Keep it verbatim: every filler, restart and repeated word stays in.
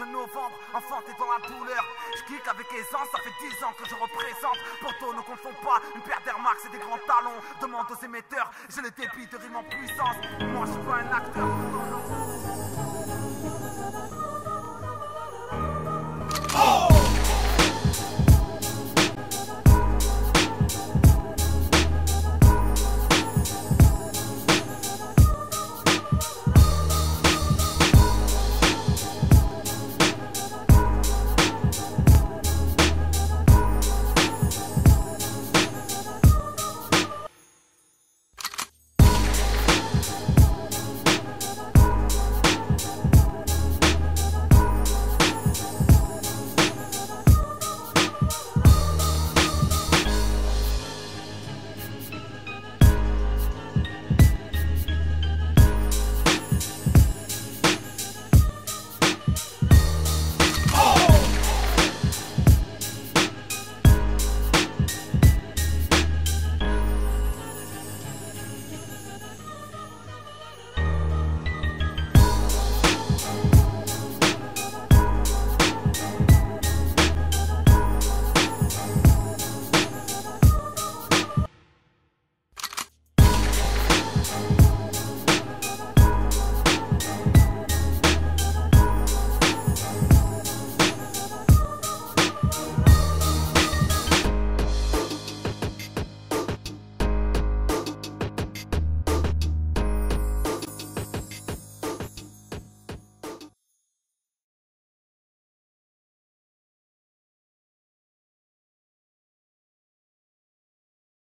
novembre, enfanté dans la douleur. Je kick avec aisance, ça fait dix ans que je représente. Poto, ne confond pas, une paire d'Air Max et des grands talons. Demande aux émetteurs, j'ai le débit de rime en puissance. Moi je suis pas un acteur.